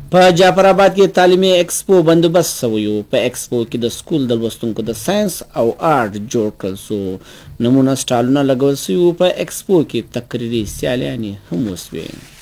په جعفرآباد کې تعلیمي ایکسپو بندوبست شوی و. په ایکسپو کې د سکول د لوستونکو د ساينس او آرټ جوړ کړل سو. نمونه سټالونه لګول شوي وو. په ایکسپو کې تقریري سیالیانې هم وسوې.